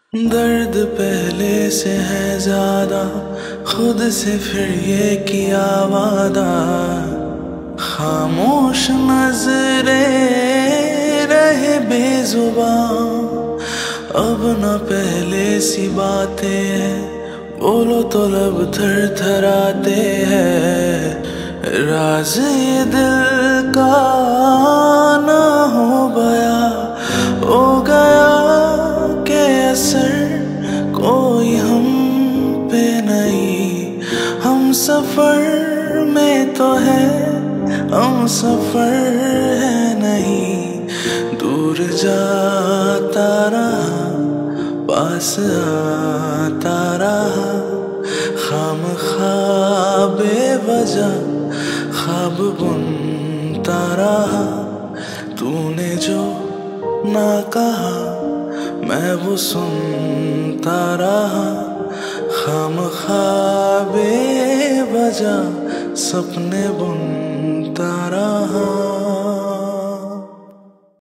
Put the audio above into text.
दर्द पहले से है ज्यादा, खुद से फिर ये किया वादा। खामोश नजरे रहे बेजुबान, अब न पहले सी बातें हैं, बोलो तो लब थर थराते हैं। राज ये दिल का ना हो गया के असर कोई हम पे नहीं। हम सफर में तो है, हम सफर है नहीं। दूर जाता रहा, पास आता रहा, खामखा बेवजह ख्वाब बुनता रहा। तूने जो ना कहा मैं वो सुनता रहा, खामखा बेवजह सपने बुनता रहा।